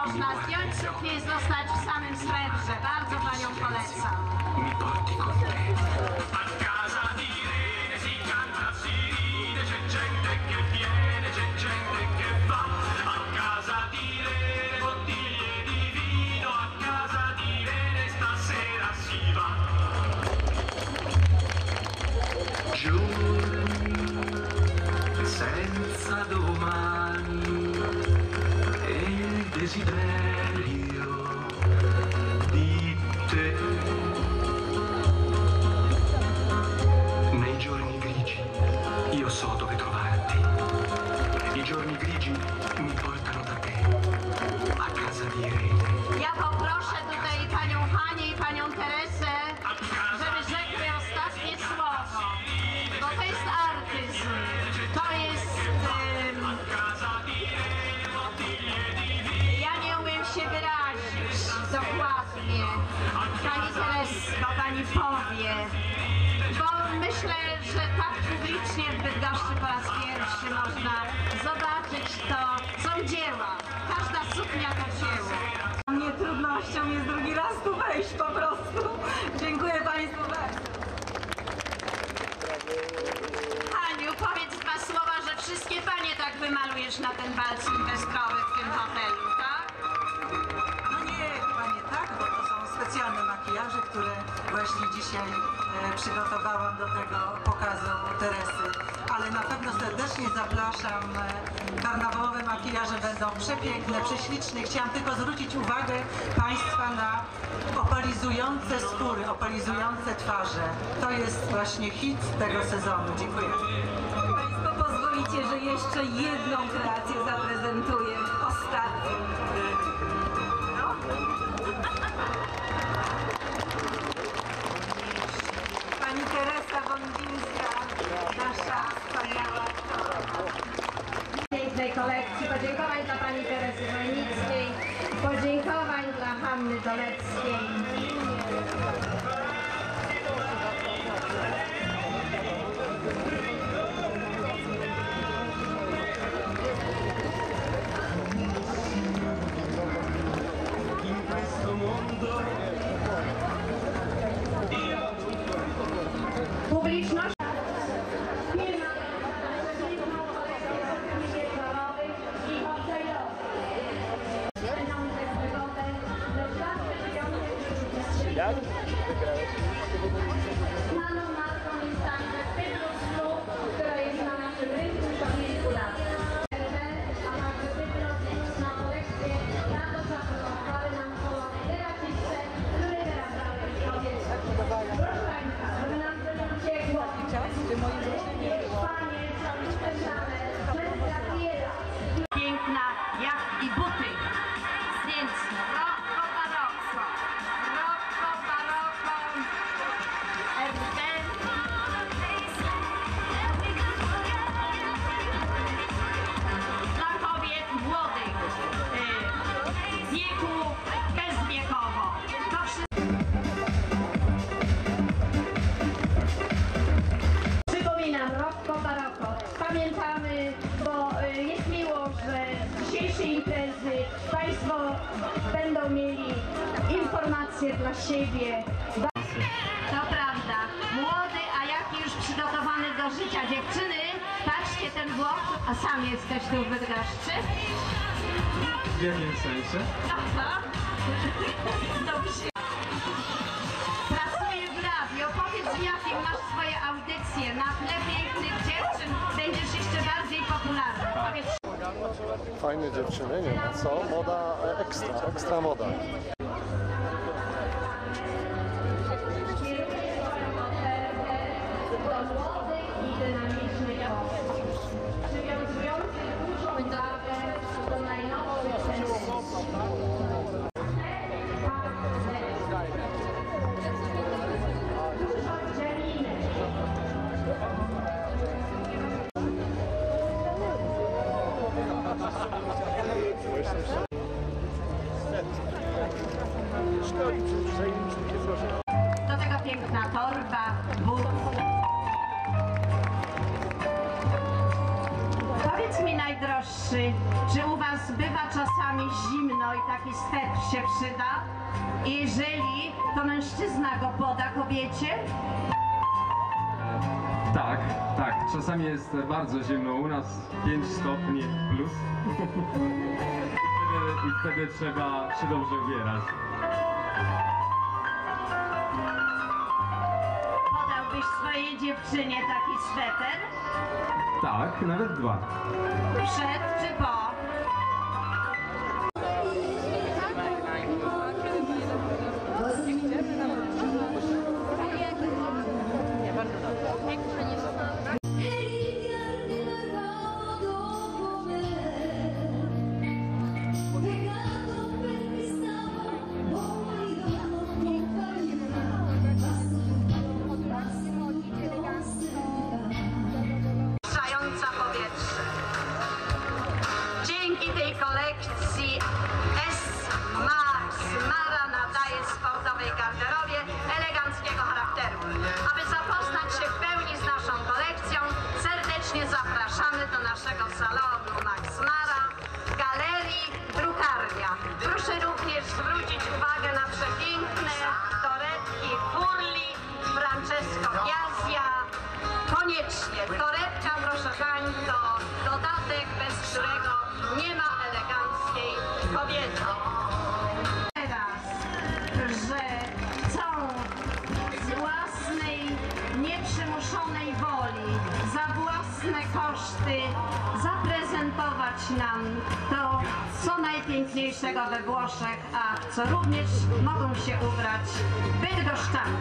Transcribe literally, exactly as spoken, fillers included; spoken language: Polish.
można zdjąć suknię i zostać w samym srebrze. Bardzo panią polecam. Mi porti con te. A casa di Irene si canta, si ride, c'è gente che viene, c'è gente che va. A casa di Irene bottiglie di vino, a casa di Irene stasera si va. Giorni senza domani e il desiderio di te. Nei giorni grigi io so dove trovarti. I giorni grigi mi portano da te, a casa di Irene. Ja poproszę tutaj panią Hanię i panią Teresę, żeby rzekły ostatnie słowo, bo to jest artyzm, to jest... Um, ja nie umiem się wyrazić dokładnie. Pani Teresko, pani powie, bo myślę, że tak publicznie w Bydgoszczy po raz pierwszy można zobaczyć to, są dzieła. Każda suknia to dzieło. Dla mnie trudnością jest drugi raz tu wejść po prostu. Dziękuję Państwu bardzo. Aniu, powiedz dwa słowa, że wszystkie panie tak wymalujesz na ten bal sylwestrowy w tym hotelu, tak? No nie, chyba nie tak, bo to są specjalne makijaże, które właśnie dzisiaj e, przygotowałam do tego pokazu Teresy. Ale na pewno serdecznie zapraszam. E, karnawałowe makijaże będą przepiękne, prześliczne. Chciałam tylko zwrócić uwagę Państwa na opalizujące skóry, opalizujące twarze. To jest właśnie hit tego sezonu. Dziękuję. Państwo pozwolicie, że jeszcze jedną kreację zaprezentuję. Ostatnią. No. Pani Teresa Wądzińska, nasza wspaniała. Pięknej kolekcji, podziękowań dla pani Teresy Wojnickiej, podziękowań dla Hanny Doleckiej. Publiczność. Jak? Znaną marką jest także Pydrus Plus, która jest na naszym rynku już od kilku lat. A także Pydrus Plus na kolekcję bardzo zaproponowały nam kolor terapiczne, które teraz mamy w powietrzu. Proszę Państwa, żeby nam to nie uciekło. Panie, co już spędzamy, kwestia bieda. Piękna jak i buty. Więc rocco barocco, rocco barocco, R D. Dla kobiet młodych, w wieku bezwiekowo. To wszystko. Przypominam, rocco barocco. Pamiętamy, bo jest miło, że z dzisiejszej imprezy Państwo będą mieli informacje dla siebie. To prawda. Młody, a jaki już przygotowany do życia. Dziewczyny, patrzcie ten włos, a sam jesteś tu w Bydgoszczy. W jakim sensie? Aha. Dobrze. Pracuję w radiu. Powiedz mi, jakie masz swoje audycje. Na tle pięknych dziewczyn będziesz jeszcze bardziej popularny. Powiedz. Fajne dziewczyny, nie ma co? Moda ekstra, ekstra moda. Do młodych i dynamicznych osób, przywiązujących dużą wagę do najnowszych trendów. Dużo dzielinek. Do tego piękna torba, but. Powiedz mi, najdroższy. najdroższy, czy u was bywa czasami zimno i taki swetr się przyda? Jeżeli to mężczyzna go poda kobiecie? Tak, tak. Czasami jest bardzo zimno. U nas pięć stopni plus. I wtedy trzeba się dobrze ubierać. Podałbyś swojej dziewczynie taki sweter? Tak, nawet dwa. Przed czy po? Powietrze. Dzięki tej kolekcji S. Max Mara nadaje sportowej garderobie eleganckiego charakteru. Aby zapoznać się w pełni z naszą kolekcją, serdecznie zapraszamy do naszego salonu Max Mara w galerii Drukarnia. Proszę również zwrócić uwagę na przepiękne torebki Furli, Francesco Biazia. Koniecznie, torebka, proszę pań, to dodatek, bez którego nie ma eleganckiej kobiety. Teraz, że chcą z własnej, nieprzymuszonej woli, za własne koszty zaprezentować nam to, co najpiękniejszego we Włoszech, a w co również mogą się ubrać bydgoszczanie.